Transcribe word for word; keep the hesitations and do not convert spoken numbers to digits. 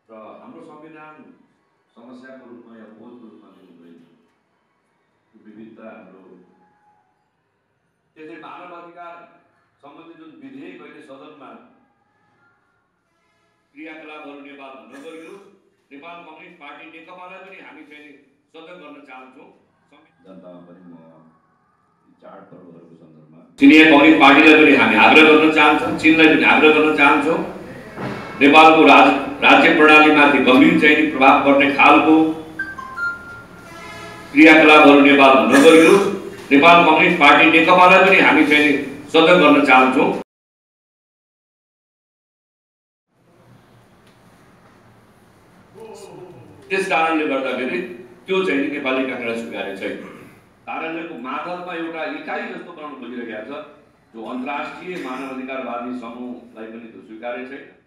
र हाम्रो संविधान समस्याको रूपमा या बोधको रूपमा लिनुहुँदैन। विविधता हाम्रो त्यसै मानव अधिकार सम्बन्धी जुन विधेयक अहिले सदनमा क्रियाकलापहरू नेपाल नगरियोस्, नेपाल कम्युनिस्ट पार्टी नेकपालाई पनि हामी चाहिँ सजग गर्न चाहन्छौँ। जनतामा पनि म चाडपर्वहरूको सन्दर्भमा चिनिया कम्युनिस्ट पार्टीलाई पनि हामी आग्रह गर्न चाहन्छौँ, चीनलाई पनि आग्रह गर्न चाहन्छौँ। नेपालको राज राज्य प्रणालीमाथि गम्भीर चाहिँ प्रभाव पर्ने खालको क्रियाकलापहरू नेपाल नगरियोस्, नेपाल कम्युनिस्ट पार्टी नेकपालाई पनि हामी चाहिँ सजग गर्न चाहन्छौँ। त्यस कारणले गर्दाखेरि त्यो चाहिँ नेपाली काङ्ग्रेस स्वीकार्य छैन। कार्यालयको मातहतमा एउटा इकाइ जस्तो बनाउन खोजिरहेको छ, जो अन्तर्राष्ट्रिय मानवाधिकारवादी समूहलाई पनि त्यो स्वीकार्य छैन।